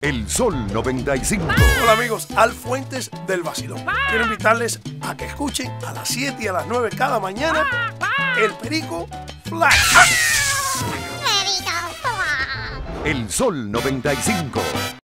El Sol 95. Hola amigos, Al Fuentes del Vacilón. Quiero invitarles a que escuchen a las 7 y a las 9 cada mañana El Perico Flash. El Sol 95.